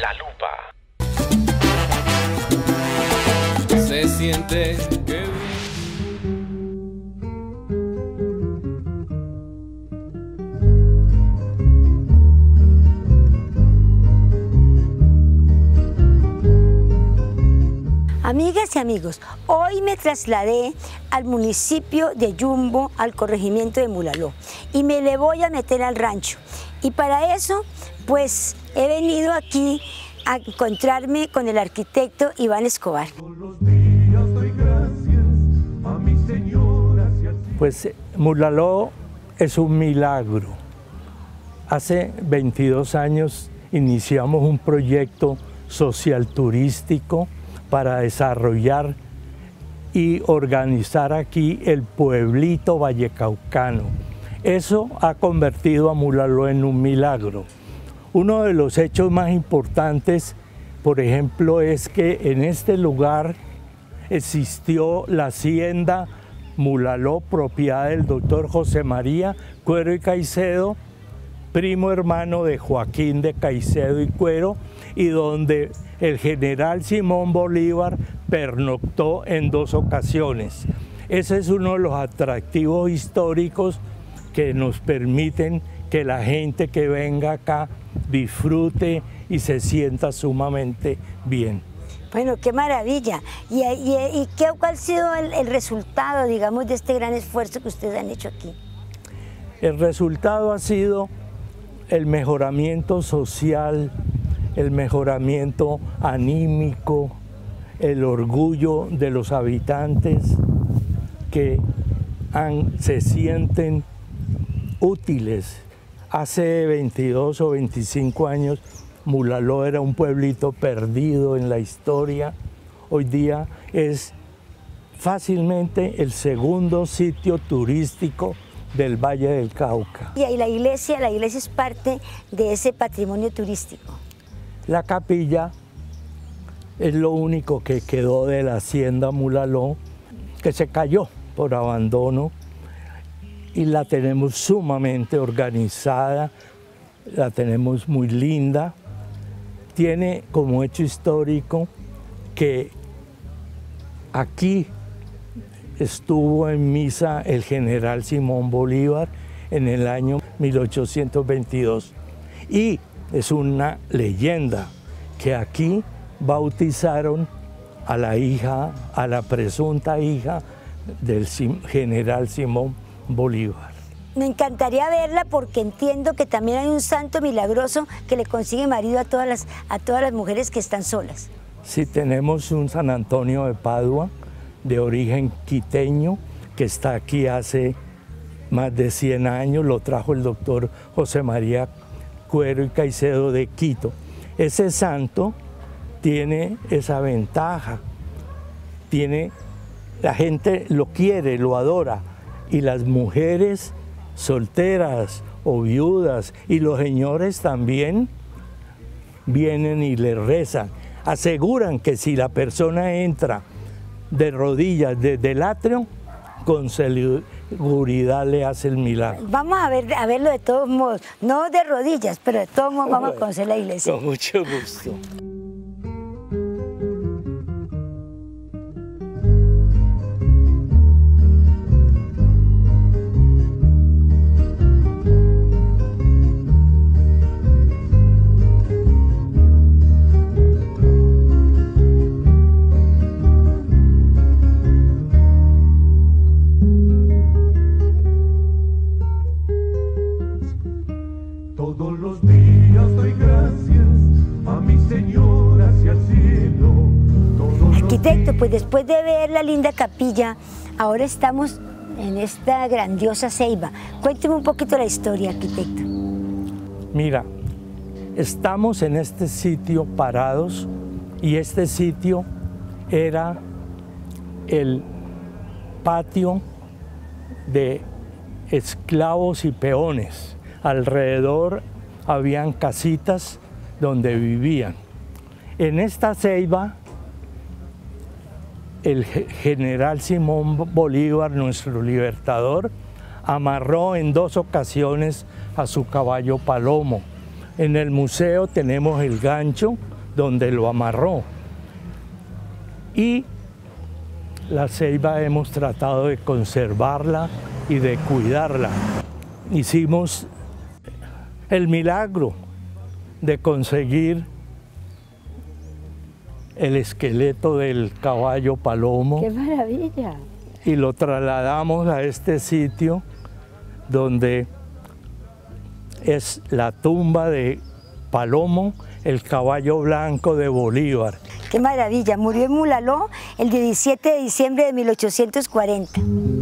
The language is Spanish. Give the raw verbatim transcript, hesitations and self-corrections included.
La Lupa. Se siente que... Amigas y amigos, hoy me trasladé al municipio de Yumbo, al corregimiento de Mulaló, y me le voy a meter al rancho. Y para eso, pues, he venido aquí a encontrarme con el arquitecto Iván Escobar. Pues Mulaló es un milagro. Hace veintidós años iniciamos un proyecto social turístico para desarrollar y organizar aquí el pueblito vallecaucano. Eso ha convertido a Mulaló en un milagro. Uno de los hechos más importantes, por ejemplo, es que en este lugar existió la hacienda Mulaló, propiedad del doctor José María Cuero y Caicedo, primo hermano de Joaquín de Caicedo y Cuero, y donde el general Simón Bolívar pernoctó en dos ocasiones. Ese es uno de los atractivos históricos que nos permiten que la gente que venga acá disfrute y se sienta sumamente bien. Bueno, qué maravilla. ¿Y, y, y qué, cuál ha sido el, el resultado, digamos, de este gran esfuerzo que ustedes han hecho aquí? El resultado ha sido el mejoramiento social, el mejoramiento anímico, el orgullo de los habitantes que han, se sienten útiles. Hace veintidós o veinticinco años Mulaló era un pueblito perdido en la historia. Hoy día es fácilmente el segundo sitio turístico del Valle del Cauca. Y la iglesia, la iglesia es parte de ese patrimonio turístico. La capilla es lo único que quedó de la hacienda Mulaló, que se cayó por abandono, y la tenemos sumamente organizada, la tenemos muy linda. Tiene como hecho histórico que aquí estuvo en misa el general Simón Bolívar en el año mil ochocientos veintidós, y es una leyenda que aquí bautizaron a la hija, a la presunta hija del general Simón Bolívar. Me encantaría verla porque entiendo que también hay un santo milagroso que le consigue marido a todas las, a todas las mujeres que están solas. Sí, tenemos un San Antonio de Padua de origen quiteño que está aquí hace más de cien años, lo trajo el doctor José María Cuero y Caicedo de Quito. Ese santo tiene esa ventaja, tiene, la gente lo quiere, lo adora, y las mujeres solteras o viudas y los señores también vienen y le rezan. Aseguran que si la persona entra de rodillas desde el atrio, con seguridad le hace el milagro. Vamos a, ver, a verlo de todos modos, no de rodillas, pero de todos modos vamos a conocer la iglesia. Con mucho gusto. Todos los días doy gracias a mi Señor hacia el cielo. Arquitecto, pues después de ver la linda capilla, ahora estamos en esta grandiosa ceiba. Cuénteme un poquito la historia, arquitecto. Mira, estamos en este sitio parados y este sitio era el patio de esclavos y peones. Alrededor habían casitas donde vivían. En esta ceiba, el general Simón Bolívar, nuestro libertador, amarró en dos ocasiones a su caballo Palomo. En el museo tenemos el gancho donde lo amarró. Y la ceiba hemos tratado de conservarla y de cuidarla. Hicimos el milagro de conseguir el esqueleto del caballo Palomo. ¡Qué maravilla! Y lo trasladamos a este sitio donde es la tumba de Palomo, el caballo blanco de Bolívar. ¡Qué maravilla! Murió en Mulaló el diecisiete de diciembre de mil ochocientos cuarenta.